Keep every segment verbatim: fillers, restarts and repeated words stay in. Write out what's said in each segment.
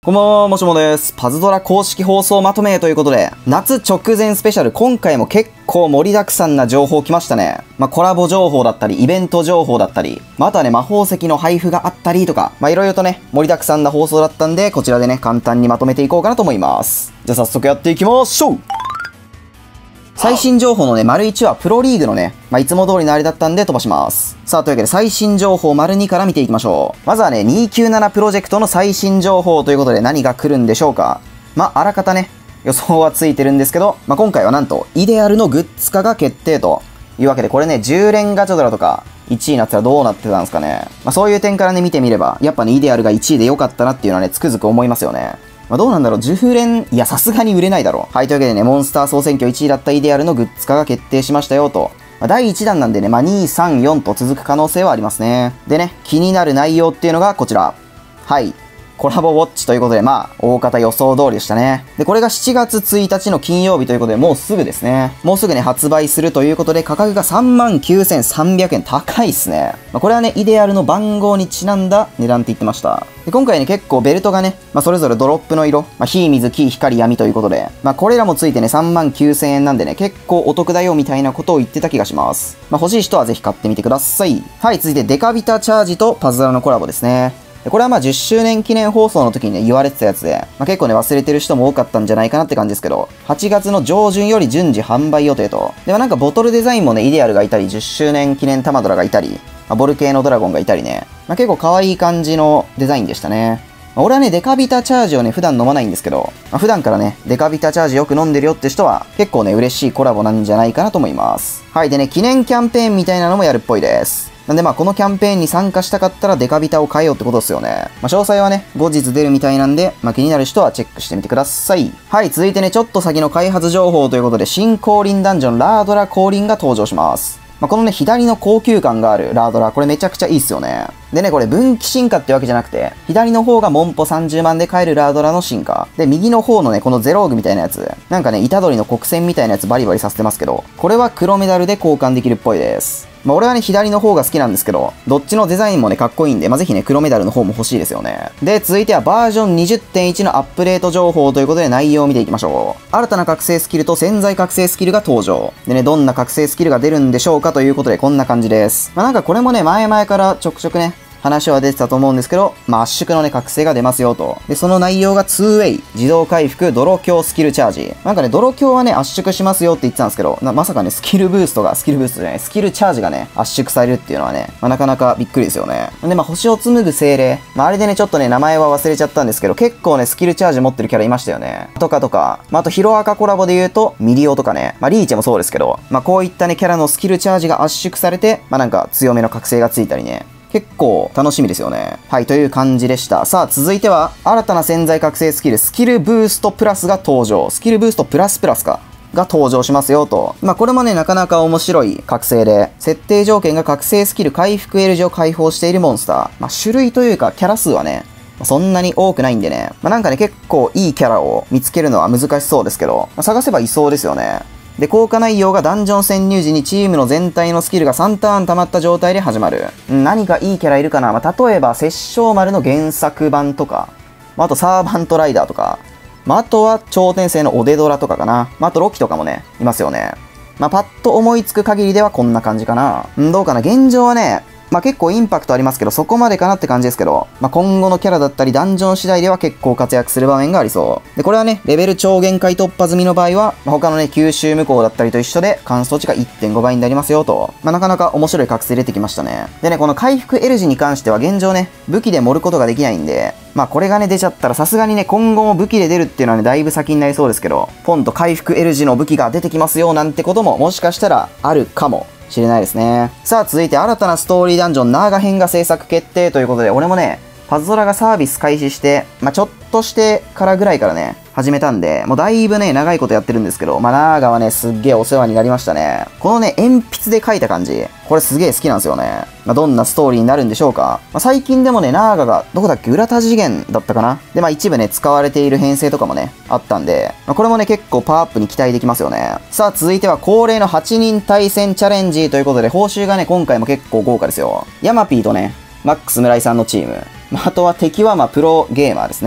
こんばんは、もしもです。パズドラ公式放送まとめということで、夏直前スペシャル、今回も結構盛りだくさんな情報来ましたね。まあ、コラボ情報だったり、イベント情報だったり、まあ、あとはね、魔法石の配布があったりとか、まあ、いろいろとね、盛りだくさんな放送だったんで、こちらでね、簡単にまとめていこうかなと思います。じゃあ早速やっていきましょう。最新情報のね、丸いちはプロリーグのね、まあ、いつも通りのあれだったんで飛ばします。さあ、というわけで最新情報丸にから見ていきましょう。まずはね、にひゃくきゅうじゅうななプロジェクトの最新情報ということで何が来るんでしょうか。まあ、あらかたね、予想はついてるんですけど、まあ、今回はなんと、イデアルのグッズ化が決定というわけで、これね、じゅう連ガチャドラとかいちいになってたらどうなってたんですかね。まあ、そういう点からね、見てみれば、やっぱね、イデアルがいちいで良かったなっていうのはね、つくづく思いますよね。まあどうなんだろう、じゅう連、いや、さすがに売れないだろう。はい、というわけでね、モンスター総選挙いちいだったイデアルのグッズ化が決定しましたよと。まあ、だいいち弾なんでね、まあ、に、さん、よんと続く可能性はありますね。でね、気になる内容っていうのがこちら。はい。コラボウォッチということで、まあ、大方予想通りでしたね。で、これがしちがつついたちの金曜日ということで、もうすぐですね。もうすぐね、発売するということで、価格が さんまんきゅうせんさんびゃくえん。高いっすね。まあ、これはね、イデアルの番号にちなんだ値段って言ってました。で、今回ね、結構ベルトがね、まあ、それぞれドロップの色、まあ、火、水、木、光、闇ということで、まあ、これらもついてね、さんまんきゅうせんえんなんでね、結構お得だよみたいなことを言ってた気がします。まあ、欲しい人はぜひ買ってみてください。はい、続いてデカビタチャージとパズドラのコラボですね。これはまあじゅっしゅうねん記念放送の時にね、言われてたやつで、まあ、結構ね、忘れてる人も多かったんじゃないかなって感じですけど、はちがつの上旬より順次販売予定と。でもなんかボトルデザインもね、イデアルがいたり、じゅっしゅうねん記念タマドラがいたり、まあ、ボル系のドラゴンがいたりね、まあ、結構可愛い感じのデザインでしたね。まあ、俺はね、デカビタチャージをね、普段飲まないんですけど、まあ、普段からね、デカビタチャージよく飲んでるよって人は、結構ね、嬉しいコラボなんじゃないかなと思います。はい、でね、記念キャンペーンみたいなのもやるっぽいです。なんでまあこのキャンペーンに参加したかったらデカビタを買えよってことですよね。まあ詳細はね、後日出るみたいなんで、まあ気になる人はチェックしてみてください。はい、続いてね、ちょっと先の開発情報ということで、新降臨ダンジョンラードラ降臨が登場します。まあこのね、左の高級感があるラードラ、これめちゃくちゃいいっすよね。でね、これ分岐進化ってわけじゃなくて、左の方がモンポさんじゅうまんで買えるラードラの進化。で、右の方のね、このゼローグみたいなやつ。なんかね、虎杖の黒線みたいなやつバリバリさせてますけど、これは黒メダルで交換できるっぽいです。まあ俺はね、左の方が好きなんですけど、どっちのデザインもね、かっこいいんで、まあぜひね、黒メダルの方も欲しいですよね。で、続いてはバージョン にじゅってんいち のアップデート情報ということで内容を見ていきましょう。新たな覚醒スキルと潜在覚醒スキルが登場。でね、どんな覚醒スキルが出るんでしょうかということでこんな感じです。まあなんかこれもね、前々からちょくちょくね、話は出てたと思うんですけど、まあ圧縮のね、覚醒が出ますよと。で、その内容が ツーウェイ、自動回復、泥強スキルチャージ。なんかね、泥強はね、圧縮しますよって言ってたんですけど、まさかね、スキルブーストが、スキルブーストじゃない、スキルチャージがね、圧縮されるっていうのはね、まあなかなかびっくりですよね。で、まあ星を紡ぐ精霊。まああれでね、ちょっとね、名前は忘れちゃったんですけど、結構ね、スキルチャージ持ってるキャラいましたよね。とかとか、まああとヒロアカコラボで言うと、ミリオとかね、まあリーチェもそうですけど、まあこういったね、キャラのスキルチャージが圧縮されて、まあなんか強めの覚醒がついたりね、結構楽しみですよね。はい、という感じでした。さあ、続いては、新たな潜在覚醒スキル、スキルブーストプラスが登場。スキルブーストプラスプラスか。が登場しますよと。まあこれもね、なかなか面白い覚醒で、設定条件が覚醒スキル回復 L 字を解放しているモンスター。まあ種類というか、キャラ数はね、そんなに多くないんでね。まあなんかね、結構いいキャラを見つけるのは難しそうですけど、まあ、探せばいそうですよね。で、効果内容がダンジョン潜入時にチームの全体のスキルがさんターン溜まった状態で始まる。何かいいキャラいるかな。まあ、例えば、殺生丸の原作版とか、まあ、あとサーバントライダーとか、まあ、あとは超転生のオデドラとかかな。まあ、あとロキとかもね、いますよね。まあ、パッと思いつく限りではこんな感じかな。んどうかな。現状はね、まあ結構インパクトありますけど、そこまでかなって感じですけど、まあ今後のキャラだったりダンジョン次第では結構活躍する場面がありそう。で、これはね、レベル超限界突破済みの場合は、まあ、他のね、吸収無効だったりと一緒で、乾燥値が いってんご 倍になりますよと。まあなかなか面白い覚醒出てきましたね。でね、この回復 L 字に関しては現状ね、武器で盛ることができないんで、まあこれがね、出ちゃったらさすがにね、今後も武器で出るっていうのはね、だいぶ先になりそうですけど、ポンと回復 L 字の武器が出てきますよなんてことももしかしたらあるかもしれないですね。さあ続いて新たなストーリーダンジョンナーガ編が制作決定ということで、俺もね、パズドラがサービス開始して、まあ、ちょっとしてからぐらいからね、始めたんで、もうだいぶね、長いことやってるんですけど、まあ、ナーガはね、すっげえお世話になりましたね。このね、鉛筆で描いた感じ、これすげえ好きなんですよね。まあ、どんなストーリーになるんでしょうか。まあ、最近でもね、ナーガが、どこだっけ、裏多次元だったかな。で、まあ一部ね、使われている編成とかもね、あったんで、まあ、これもね、結構パワーアップに期待できますよね。さあ、続いては恒例のはちにん対戦チャレンジということで、報酬がね、今回も結構豪華ですよ。ヤマピーとね、マックス村井さんのチーム。まあ、あとは敵はまあプロゲーマーですね。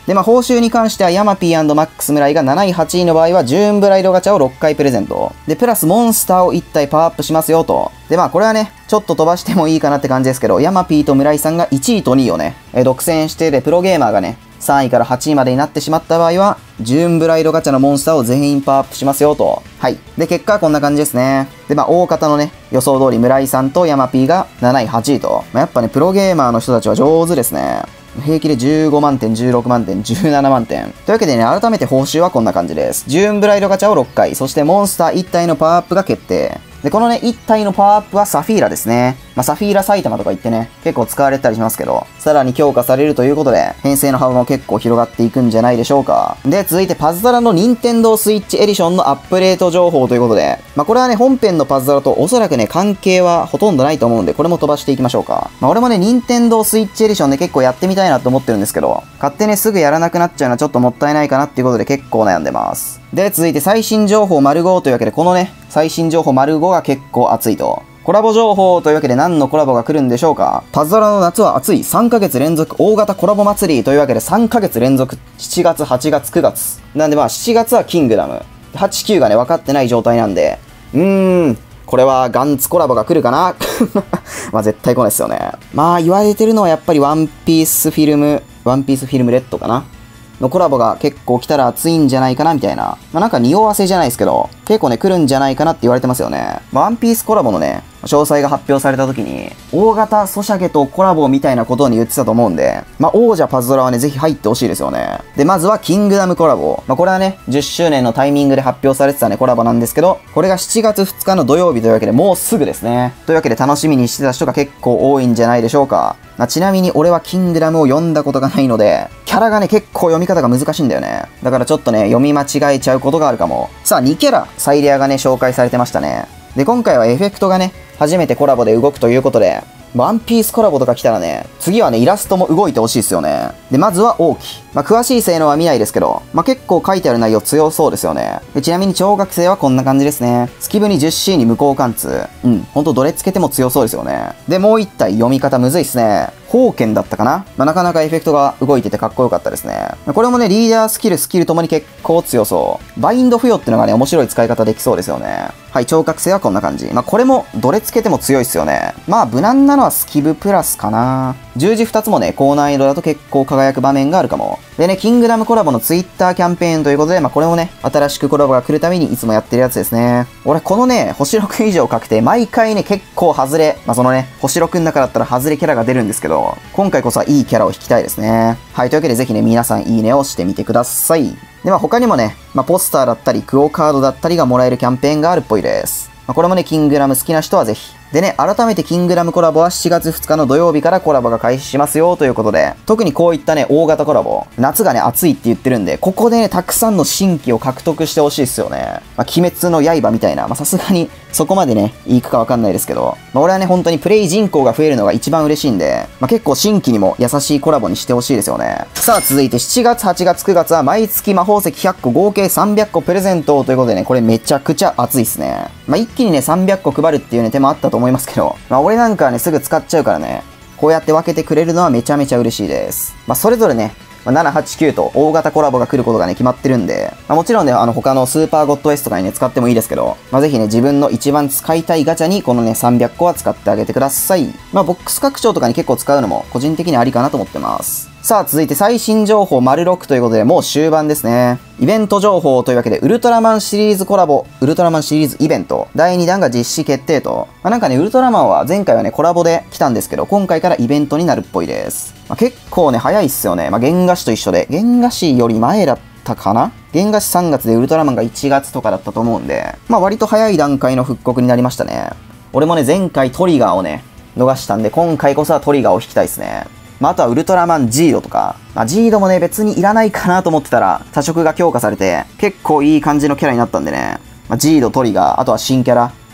で、まあ、報酬に関しては、ヤマピー&マックス村井がなない、はちいの場合は、ジューンブライドガチャをろっかいプレゼント。で、プラスモンスターをいったいパワーアップしますよと。で、まあ、これはね、ちょっと飛ばしてもいいかなって感じですけど、ヤマピーと村井さんがいちいとにいをね、え独占してで、プロゲーマーがね、さんいからはちいまでになってしまった場合は、ジューンブライドガチャのモンスターを全員パワーアップしますよと。はい。で、結果はこんな感じですね。で、まあ、大方のね、予想通り村井さんとヤマピーがなない、はちいと。まあ、やっぱね、プロゲーマーの人たちは上手ですね。平気でじゅうごまんてん、じゅうろくまんてん、じゅうななまんてん。というわけでね、改めて報酬はこんな感じです。ジューンブライドガチャをろっかい、そしてモンスターいち体のパワーアップが決定。で、このね、いち体のパワーアップはサフィーラですね。まあ、サフィーラ埼玉とか言ってね、結構使われてたりしますけど、さらに強化されるということで、編成の幅も結構広がっていくんじゃないでしょうか。で、続いてパズドラの任天堂スイッチエディションのアップデート情報ということで、まあ、これはね、本編のパズドラとおそらくね、関係はほとんどないと思うんで、これも飛ばしていきましょうか。まあ、俺もね、任天堂スイッチエディションで結構やってみたいなと思ってるんですけど、買ってね、すぐやらなくなっちゃうのはちょっともったいないかなっていうことで結構悩んでます。で、続いて最新情報丸ごというわけで、このね、最新情報丸ごが結構熱いと。コラボ情報というわけで何のコラボが来るんでしょうか。パズドラの夏は暑いさんかげつ連続大型コラボ祭りというわけでさんかげつ連続しちがつ、はちがつ、くがつ。なんでまあしちがつはキングダム。はち、きゅうがね分かってない状態なんで、うーん、これはガンツコラボが来るかなまあ絶対来ないですよね。まあ言われてるのはやっぱりワンピースフィルム、ワンピースフィルムレッドかなのコラボが結構来たら熱いんじゃないかなみたいな。まあなんか匂わせじゃないですけど、結構ね来るんじゃないかなって言われてますよね。ワンピースコラボのね、詳細が発表された時に、大型ソシャゲとコラボみたいなことに言ってたと思うんで、まあ王者パズドラはね、ぜひ入ってほしいですよね。で、まずはキングダムコラボ。まあこれはね、じゅっしゅうねんのタイミングで発表されてたね、コラボなんですけど、これがしちがつふつかの土曜日というわけで、もうすぐですね。というわけで楽しみにしてた人が結構多いんじゃないでしょうか。まあ、ちなみに俺はキングダムを読んだことがないので、キャラがね、結構読み方が難しいんだよね。だからちょっとね、読み間違えちゃうことがあるかも。さあ、にキャラ、サイレアがね、紹介されてましたね。で、今回はエフェクトがね、初めてコラボで動くということで、ワンピースコラボとか来たらね、次はね、イラストも動いてほしいですよね。で、まずは王騎。まあ、詳しい性能は見ないですけど、まあ、結構書いてある内容強そうですよね。で、ちなみに超覚醒はこんな感じですね。スキブに じゅっシー に無効貫通。うん、ほんとどれつけても強そうですよね。で、もう一体読み方むずいっすね。宝剣だったかな、まあ、なかなかエフェクトが動いててかっこよかったですね。これもね、リーダースキル、スキルともに結構強そう。バインド付与ってのがね、面白い使い方できそうですよね。はい、超覚醒はこんな感じ。まあ、これもどれつけても強いっすよね。まあ、無難なのはスキブプラスかな。十字ふたつもね、高難易度だと結構輝く場面があるかも。でね、キングダムコラボのツイッターキャンペーンということで、まあこれもね、新しくコラボが来るためにいつもやってるやつですね。俺、このね、星ろく以上確定、毎回ね、結構外れ、まあそのね、星ろくの中だったら外れキャラが出るんですけど、今回こそはいいキャラを引きたいですね。はい、というわけでぜひね、皆さんいいねをしてみてください。で、まあ他にもね、まあポスターだったり、クオカードだったりがもらえるキャンペーンがあるっぽいです。まあこれもね、キングダム好きな人はぜひ。でね、改めてキングダムコラボはしちがつふつかの土曜日からコラボが開始しますよということで、特にこういったね、大型コラボ、夏がね、暑いって言ってるんで、ここでね、たくさんの新規を獲得してほしいですよね。まあ、鬼滅の刃みたいな、まあ、さすがにそこまでね、いくかわかんないですけど、まあ、俺はね、本当にプレイ人口が増えるのが一番嬉しいんで、まあ、結構新規にも優しいコラボにしてほしいですよね。さあ、続いてしちがつ、はちがつ、くがつは毎月魔法石ひゃっこ、合計さんびゃっこプレゼントということでね、これめちゃくちゃ熱いっすね。まあ、一気にね、さんびゃっこ配るっていうね、手もあったと思いますけど、まあ、俺なんかはね、すぐ使っちゃうからね、こうやって分けてくれるのはめちゃめちゃ嬉しいです。まあ、それぞれね、まあ、なな、はち、きゅうと大型コラボが来ることがね、決まってるんで、まあ、もちろんね、あの、他のスーパーゴッド S とかにね、使ってもいいですけど、まあ、ぜひね、自分の一番使いたいガチャに、このね、さんびゃっこは使ってあげてください。まあ、ボックス拡張とかに結構使うのも、個人的にありかなと思ってます。さあ、続いて最新情報丸ろくということで、もう終盤ですね。イベント情報というわけで、ウルトラマンシリーズコラボ、ウルトラマンシリーズイベント、だいにだんが実施決定と。まあ、なんかね、ウルトラマンは前回はね、コラボで来たんですけど、今回からイベントになるっぽいです。まあ、結構ね、早いっすよね。まあ、原画誌と一緒で、原画誌より前だったかな？原画誌さんがつでウルトラマンがいちがつとかだったと思うんで、まあ、割と早い段階の復刻になりましたね。俺もね、前回トリガーをね、逃したんで、今回こそはトリガーを引きたいですね。まあ、あとはウルトラマンジードとか、まあ、ジードもね、別にいらないかなと思ってたら、多色が強化されて、結構いい感じのキャラになったんでね、まあ、ジード、トリガー、あとは新キャラ、ま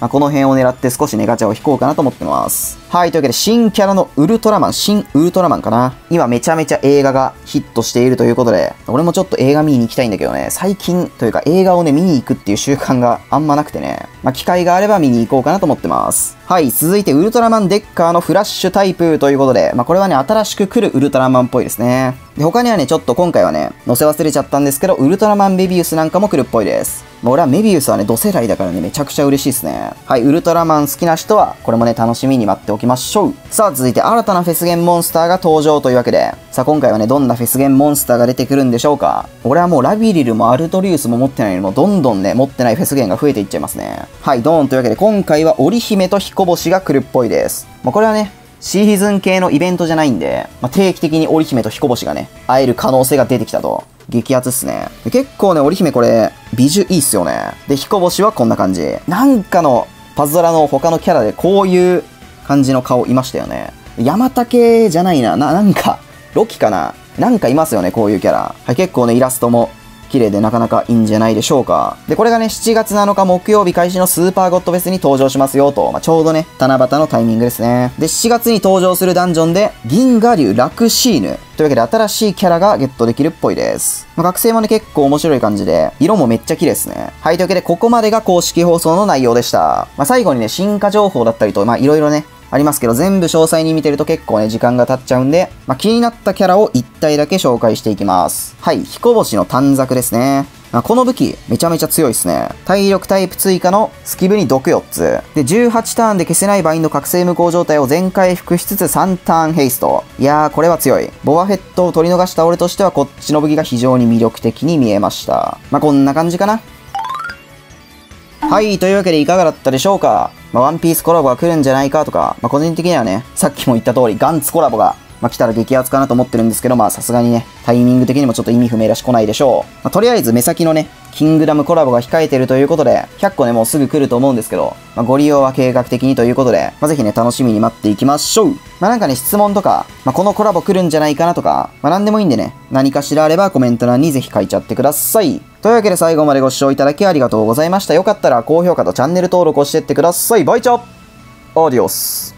まあ、この辺を狙って少しね、ガチャを引こうかなと思ってます。はい、というわけで、新キャラのウルトラマン、新ウルトラマンかな。今めちゃめちゃ映画がヒットしているということで、俺もちょっと映画見に行きたいんだけどね、最近というか映画をね、見に行くっていう習慣があんまなくてね、まあ、機会があれば見に行こうかなと思ってます。はい、続いてウルトラマンデッカーのフラッシュタイプということで、まあ、これはね、新しく来るウルトラマンっぽいですね。で、他にはね、ちょっと今回はね、載せ忘れちゃったんですけど、ウルトラマンメビウスなんかも来るっぽいです。まあ、俺はメビウスはね、同世代だからね、めちゃくちゃ嬉しいですね。はい、ウルトラマン好きな人は、これもね、楽しみに待っておきましょう。さあ、続いて新たなフェスゲンモンスターが登場というわけで、さあ、今回はね、どんなフェスゲンモンスターが出てくるんでしょうか。俺はもうラビリルもアルトリウスも持ってないのに、もうどんどんね、持ってないフェスゲンが増えていっちゃいますね。はい、ドーンというわけで、今回は織姫と彦星が来るっぽいです。まあ、これはね、シーズン系のイベントじゃないんで、まあ、定期的に織姫と彦星がね、会える可能性が出てきたと。激アツっすね。結構ね、織姫これ、美女いいっすよね。で、彦星はこんな感じ。なんかの、パズドラの他のキャラでこういう感じの顔いましたよね。ヤマタ系じゃないな。な、なんか、ロキかな。なんかいますよね、こういうキャラ。はい、結構ね、イラストも綺麗でなかなかいいんじゃないでしょうか。で、これがね、しちがつなのか木曜日開始のスーパーゴッドフェスに登場しますよと。まあ、ちょうどね、七夕のタイミングですね。で、しちがつに登場するダンジョンで、銀河竜ラクシーヌ。というわけで新しいキャラがゲットできるっぽいです。まあ、学生もね、結構面白い感じで、色もめっちゃ綺麗ですね。はい、というわけで、ここまでが公式放送の内容でした。まあ、最後にね、進化情報だったりと、まあ、いろいろね、ありますけど、全部詳細に見てると結構ね、時間が経っちゃうんで、まあ、気になったキャラをいち体だけ紹介していきます。はい、彦星の短冊ですね。まあ、この武器、めちゃめちゃ強いですね。体力タイプ追加のスキブに毒よっつ。で、じゅうはちターンで消せないバインド覚醒無効状態を全回復しつつさんターンヘイスト。いやー、これは強い。ボバフェットを取り逃した俺としては、こっちの武器が非常に魅力的に見えました。まあ、こんな感じかな。はい、というわけでいかがだったでしょうか。まあ、ワンピースコラボが来るんじゃないかとか、まあ、個人的にはね、さっきも言った通り、ガンツコラボが、まあ、来たら激アツかなと思ってるんですけど、まあ、さすがにね、タイミング的にもちょっと意味不明だし来ないでしょう。まあ、とりあえず目先のね、キングダムコラボが控えてるということで、ひゃっこね、もうすぐ来ると思うんですけど、まあ、ご利用は計画的にということで、まあ、ぜひね、楽しみに待っていきましょう。まあ、なんかね、質問とか、まあ、このコラボ来るんじゃないかなとか、まあ、なんでもいいんでね、何かしらあればコメント欄にぜひ書いちゃってください。というわけで最後までご視聴いただきありがとうございました。よかったら高評価とチャンネル登録をしてってください。バイチャオーディオス。